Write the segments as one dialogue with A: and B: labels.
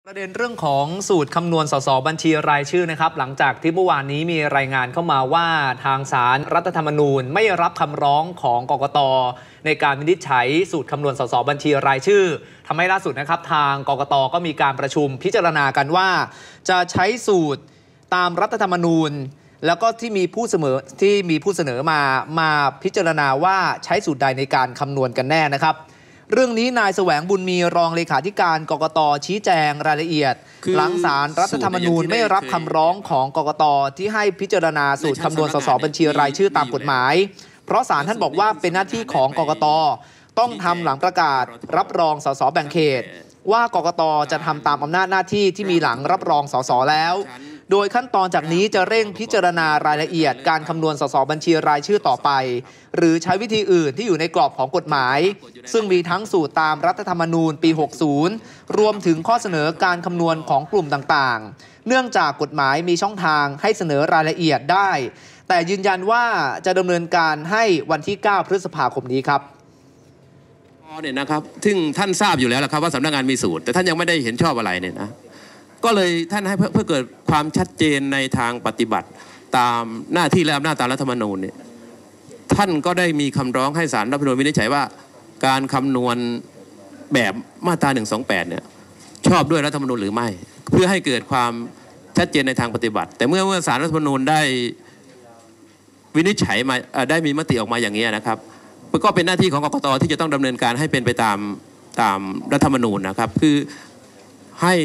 A: ประเด็นเรื่องของสูตรคำนวณสสบัญชีรายชื่อนะครับหลังจากที่เมื่อวานนี้มีรายงานเข้ามาว่าทางศาลรัฐธรรมนูญไม่รับคำร้องของกกต.ในการวินิจฉัยสูตรคำนวณสสบัญชีรายชื่อทำให้ล่าสุดนะครับทางกกต.ก็มีการประชุมพิจารณากันว่าจะใช้สูตรตามรัฐธรรมนูญแล้วก็ที่มีผู้เสนอมาพิจารณาว่าใช้สูตรใดในการคำนวณกันแน่นะครับเรื่องนี้นายแสวงบุญมีรองเลขาธิการกกต.ชี้แจงรายละเอียดหลังศาลรัฐธรรมนูญไม่รับคำร้องของกกต.ที่ให้พิจารณาสูตรคำนวณสสบัญชีรายชื่อตามกฎหมายเพราะศาลท่านบอกว่าเป็นหน้าที่ของกกต.ต้องทำหลังประกาศรับรองสสแบ่งเขตว่ากกต.จะทำตามอำนาจหน้าที่ที่มีหลังรับรองสสแล้วโดยขั้นตอนจากนี้จะเร่งพิจารณารายละเอียดการคำนวณสสบัญชีรายชื่อต่อไปหรือใช้วิธีอื่นที่อยู่ในกรอบของกฎหมายซึ่งมีทั้งสูตรตามรัฐธรรมนูญปี 60 รวมถึงข้อเสนอการคำนวณของกลุ่มต่างๆเนื่องจากกฎหมายมีช่องทางให้เสนอรายละเอียดได้แต่ยืนยันว่าจะดำเนินการให้วันที่ 9 พฤษภาคมนี้ครับ
B: เนี่ยนะครับซึ่งท่านทราบอยู่แล้วครับว่าสำนักงานมีสูตรแต่ท่านยังไม่ได้เห็นชอบอะไรเนี่ยนะก็เลยท่านให้เพื่อเกิดความชัดเจนในทางปฏิบัติตามหน้าที่และอำนาจตามรัฐธรรมนูญเนี่ยท่านก็ได้มีคำร้องให้ศาลรัฐธรรมนูญวินิจฉัยว่าการคำนวณแบบมาตรา 128 เนี่ยชอบด้วยรัฐธรรมนูญหรือไม่เพื่อให้เกิดความชัดเจนในทางปฏิบัติแต่เมื่อศาลรัฐธรรมนูญได้วินิจฉัยมาได้มีมติออกมาอย่างนี้นะครับก็เป็นหน้าที่ของกกต.ที่จะต้องดำเนินการให้เป็นไปตามรัฐธรรมนูญนะครับคือให้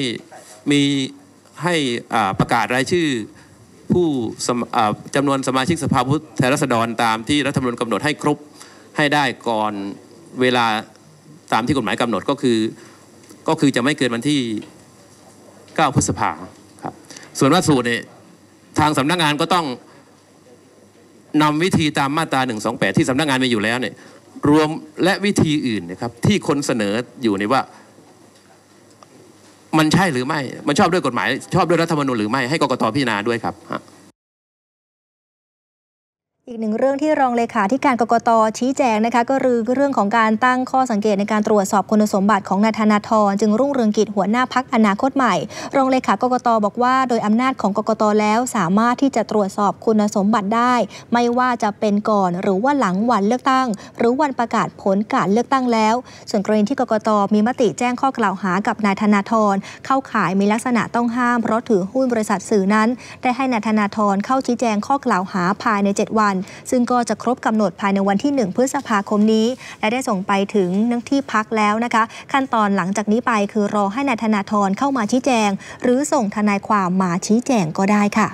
B: ประกาศรายชื่อผู้จำนวนสมาชิกสภาผู้แทนราษฎรตามที่รัฐธรรมนูญกำหนดให้ครบให้ได้ก่อนเวลาตามที่กฎหมายกำหนดก็คือจะไม่เกินวันที่ 9 พฤษภาคมครับส่วนว่าสูตรเนี่ยทางสำนักงานก็ต้องนำวิธีตามมาตรา 128 ที่สำนักงานมีอยู่แล้วเนี่ยรวมและวิธีอื่นนะครับที่คนเสนออยู่ในว่ามันใช่หรือไม่มันชอบด้วยกฎหมายชอบด้วยรัฐธรรมนูญหรือไม่ให้กกต.พิจารณาด้วยครับ
C: อีกหนึ่งเรื่องที่รองเลขาธิการกกต.ชี้แจงนะคะก็คือเรื่องของการตั้งข้อสังเกตในการตรวจสอบคุณสมบัติของนายธนาธรจึงรุ่งเรืองกิจหัวหน้าพรรคอนาคตใหม่รองเลขากกต.บอกว่าโดยอำนาจของกกต.แล้วสามารถที่จะตรวจสอบคุณสมบัติได้ไม่ว่าจะเป็นก่อนหรือว่าหลังวันเลือกตั้งหรือวันประกาศผลการเลือกตั้งแล้วส่วนกรณีที่กกต.มีมติแจ้งข้อกล่าวหากับนายธนาธรเข้าข่ายมีลักษณะต้องห้ามเพราะถือหุ้นบริษัทสื่อนั้นได้ให้นายธนาธรเข้าชี้แจงข้อกล่าวหาภายใน7 วันซึ่งก็จะครบกำหนดภายในวันที่ 1 พฤษภาคมนี้และได้ส่งไปถึงที่พักแล้วนะคะขั้นตอนหลังจากนี้ไปคือรอให้นายธนาธรเข้ามาชี้แจงหรือส่งทนายความมาชี้แจงก็ได้ค่ะ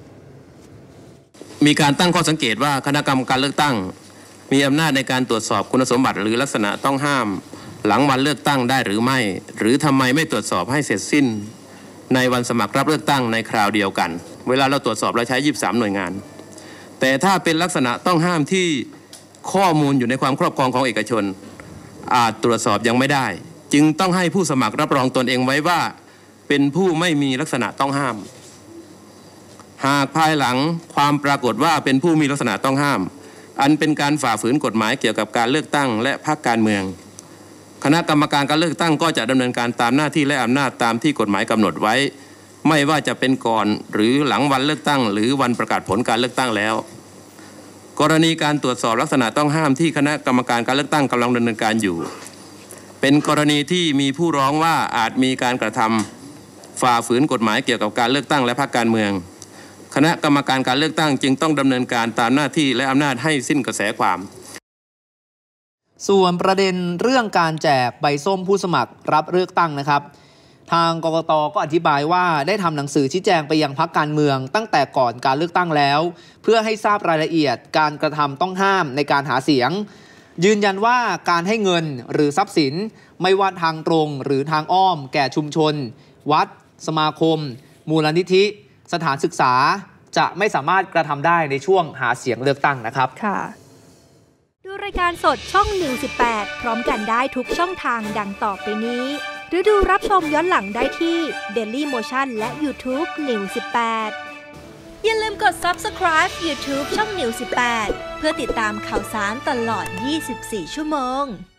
B: มีการตั้งข้อสังเกตว่าคณะกรรมการเลือกตั้งมีอำนาจในการตรวจสอบคุณสมบัติหรือลักษณะต้องห้ามหลังวันเลือกตั้งได้หรือไม่หรือทำไมไม่ตรวจสอบให้เสร็จสิ้นในวันสมัครรับเลือกตั้งในคราวเดียวกันเวลาเราตรวจสอบเราใช้23 หน่วยงานแต่ถ้าเป็นลักษณะต้องห้ามที่ข้อมูลอยู่ในความครอบครองของเอกชนอาจตรวจสอบยังไม่ได้จึงต้องให้ผู้สมัครรับรองตนเองไว้ว่าเป็นผู้ไม่มีลักษณะต้องห้ามหากภายหลังความปรากฏว่าเป็นผู้มีลักษณะต้องห้ามอันเป็นการฝ่าฝืนกฎหมายเกี่ยวกับการเลือกตั้งและพรรคการเมืองคณะกรรมการการเลือกตั้งก็จะดำเนินการตามหน้าที่และอำนาจตามที่กฎหมายกำหนดไว้ไม่ว่าจะเป็นก่อนหรือหลังวันเลือกตั้งหรือวันประกาศผลการเลือกตั้งแล้วกรณีการตรวจสอบลักษณะต้องห้ามที่คณะกรรมการการเลือกตั้งกำลังดำเนินการอยู่เป็นกรณีที่มีผู้ร้องว่าอาจมีการกระทำฝ่าฝืนกฎหมายเกี่ยวกับการเลือกตั้งและพรรคการเมืองคณะกรรมการการเลือกตั้งจึงต้องดำเนินการตามหน้าที่และอำนาจให้สิ้นกระแสความ
A: ส่วนประเด็นเรื่องการแจกใบส้มผู้สมัครรับเลือกตั้งนะครับทางกกต.ก็อธิบายว่าได้ทำหนังสือชี้แจงไปยังพรรคการเมืองตั้งแต่ก่อนการเลือกตั้งแล้วเพื่อให้ทราบรายละเอียดการกระทำต้องห้ามในการหาเสียงยืนยันว่าการให้เงินหรือทรัพย์สินไม่ว่าทางตรงหรือทางอ้อมแก่ชุมชนวัดสมาคมมูลนิธิสถานศึกษาจะไม่สามารถกระทำได้ในช่วงหาเสียงเลือกตั้งนะครับ
C: ค่ะดูรายการสดช่องนิว18พร้อมกันได้ทุกช่องทางดังต่อไปนี้หรือดูรับชมย้อนหลังได้ที่ Daily Motion และ YouTube News 18อย่าลืมกด Subscribe YouTube ช่อง News 18เพื่อติดตามข่าวสารตลอด 24 ชั่วโมง